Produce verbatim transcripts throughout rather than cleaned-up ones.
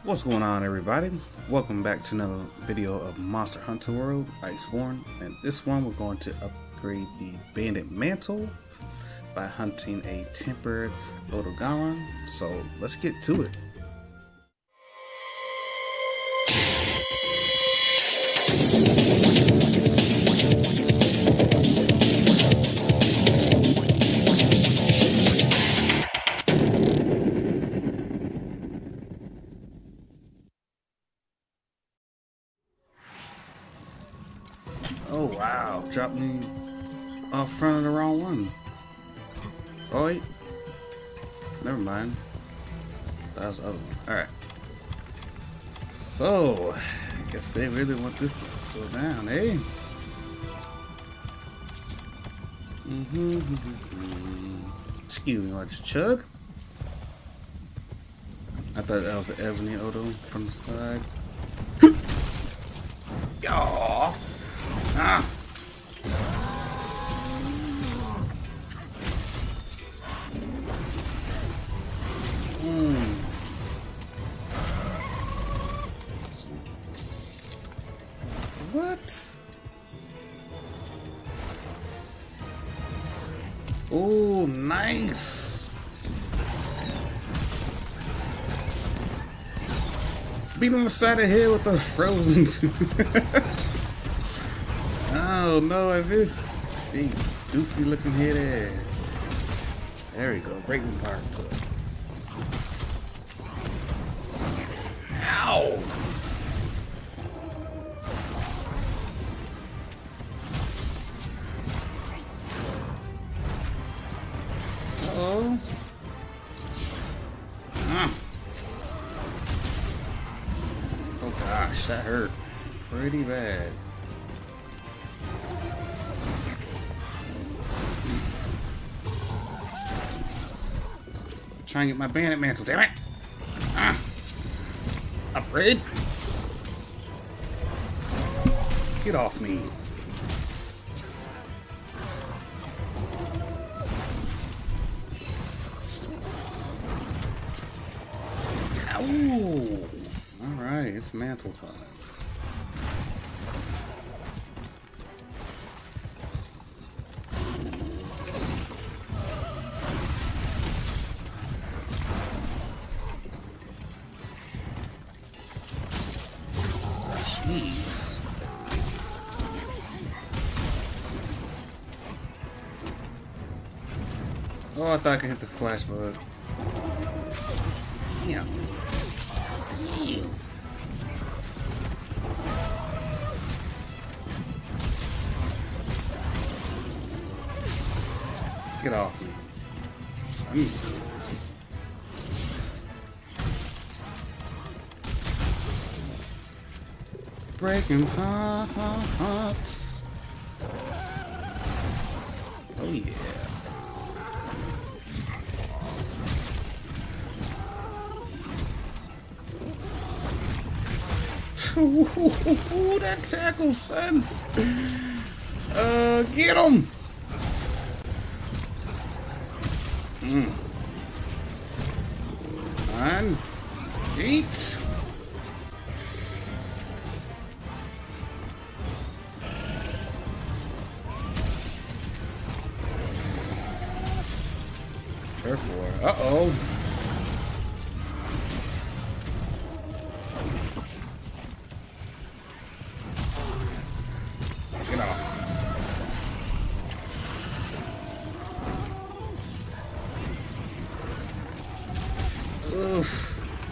What's going on, everybody? Welcome back to another video of Monster Hunter World Iceborne, and this one we're going to upgrade the Bandit Mantle by hunting a tempered Odogaron. So let's get to it. Oh wow, dropped me off front of the wrong one. Oh wait, never mind. That was the other one. Alright. So, I guess they really want this to go down, eh? Mm-hmm. Excuse me, I just chug. I thought that was an Ebony Odo from the side. Yaw! Ah! Mm. What? Oh, nice! Beat him upside the head with the frozen tooth. Oh no, I missed. Big goofy looking head ass. There we go, breaking part to it. Ow! Uh-oh. Ah. Oh gosh, that hurt pretty bad. Trying to get my Bandit Mantle, damn it! Ah. Upgrade! Get off me! Ow! Alright, it's mantle time. Jeez. Oh, I thought I could hit the flash bug. Yeah. Get off me. Mm. Breaking hearts. Oh yeah. Ooh, that tackle, son. Uh, get him. Mm. Nine, eight. Careful. Uh-oh. Get off. Oof.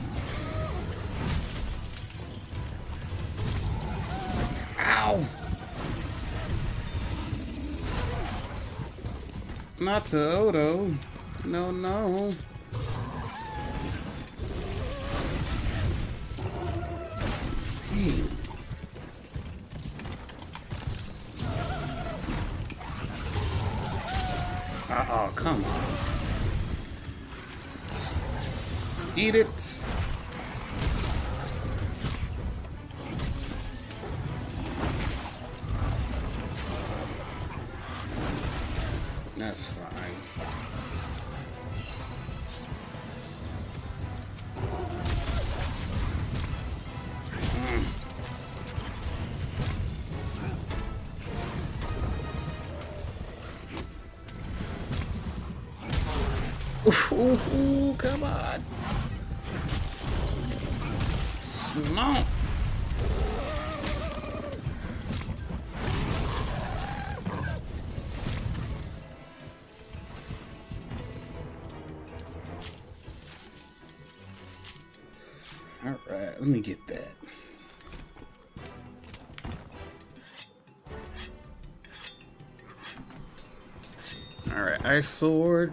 Ow. Not to Odo. No, no. Hey. Uh-oh, come on. Eat it. That's fine. Ooh, ooh, ooh, come on. Smoke. All right, let me get that. All right, ice sword.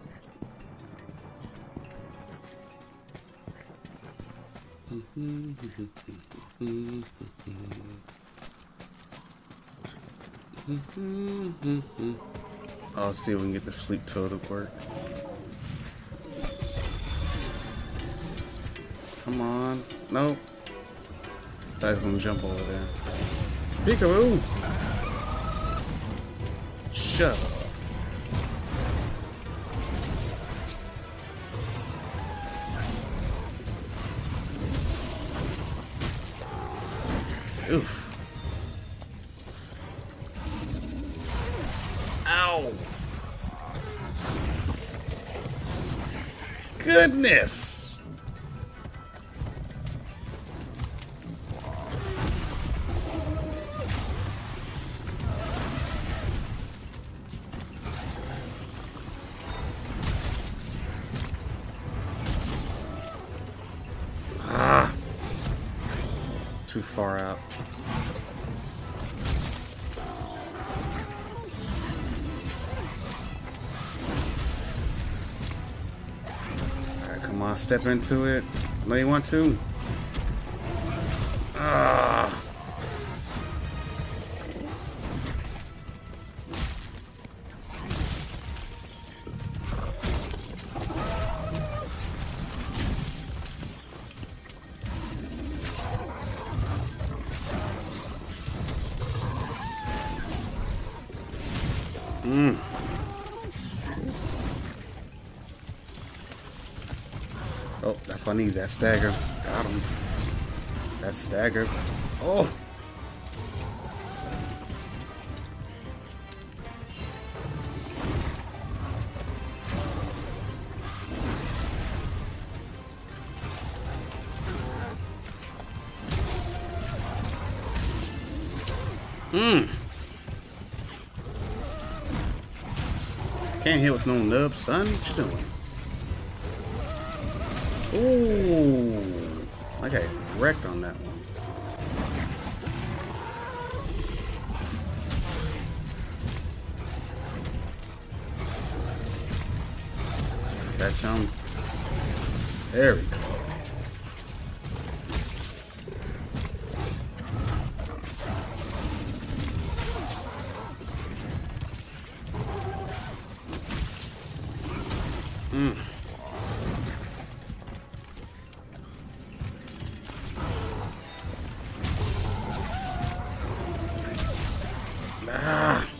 I'll see if we can get the sleep totem to work. Come on. Nope. Guy's gonna jump over there. Peekaboo! Shut up. Oof. Ow. Goodness. Ah. Too far out. Come on, step into it. No, you want to? Ah. Mm. Oh, that's what I need, that stagger. Got him. That stagger. Oh! Mmm. Can't hit with no nub, son. What you doing? Ooh, I got wrecked on that one. Catch him. There we go. Mm. Ah.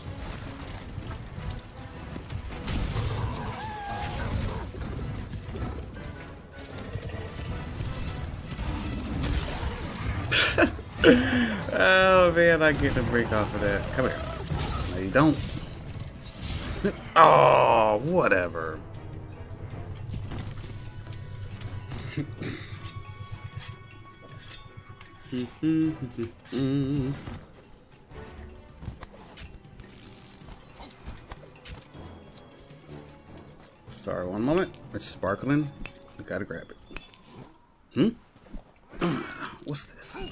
Oh man, I get the break off of that. Come here. No, you don't. Oh, whatever. Sorry, one moment. It's sparkling. I gotta grab it. Hmm? What's this?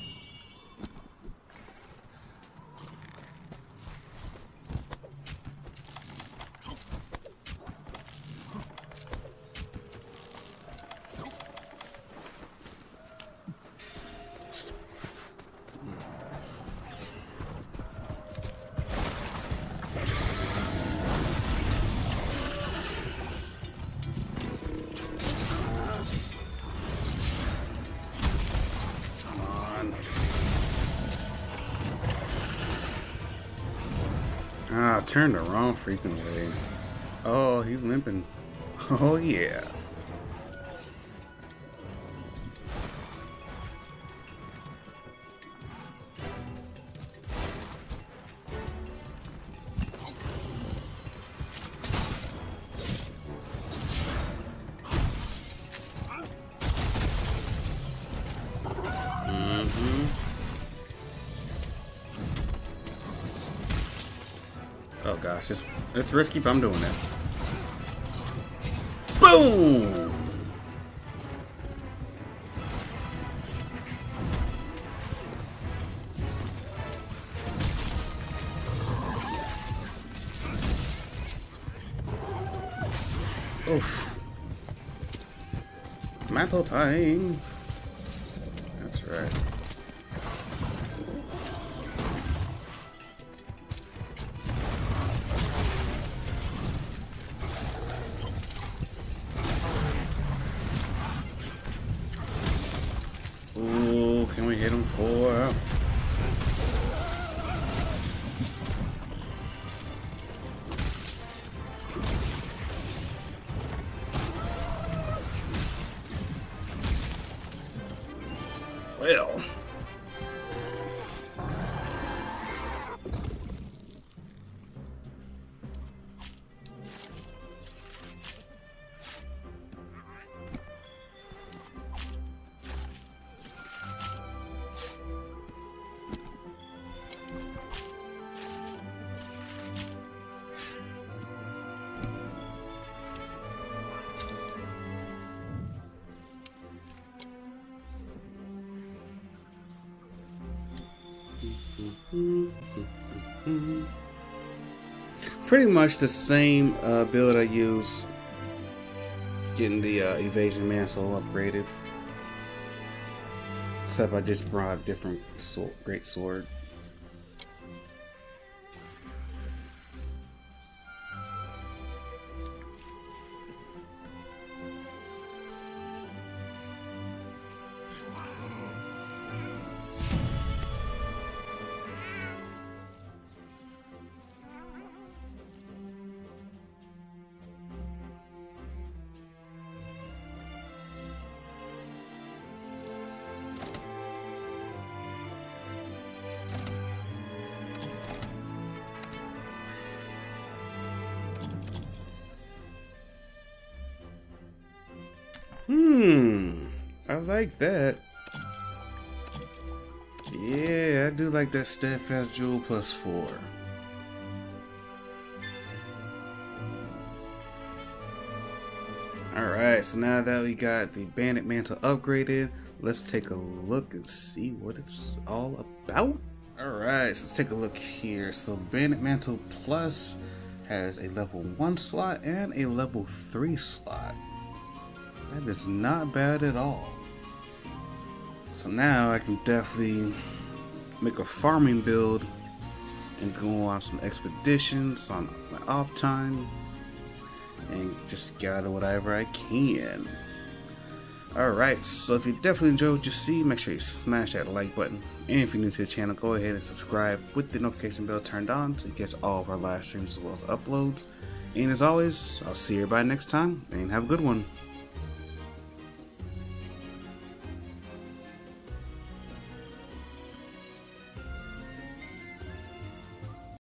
Ah, I turned the wrong freaking way. Oh, he's limping. Oh, yeah. Mm-hmm. Oh gosh, it's, it's risky, but I'm doing that. Boom! Oof. Mantle time. That's right. Ooh, can we hit him for? Well. Pretty much the same uh, build I use getting the uh, evasion mantle upgraded, except I just brought a different sword, great sword. Hmm, I like that. Yeah, I do like that steadfast jewel plus four. Alright, so now that we got the Bandit Mantle upgraded, let's take a look and see what it's all about. Alright, so let's take a look here. So Bandit Mantle Plus has a level one slot and a level three slot. That is not bad at all. So now I can definitely make a farming build and go on some expeditions on my off time and just gather whatever I can. Alright, so if you definitely enjoyed what you see, make sure you smash that like button. And if you're new to the channel, go ahead and subscribe with the notification bell turned on so you catch all of our live streams as well as uploads. And as always, I'll see everybody next time and have a good one.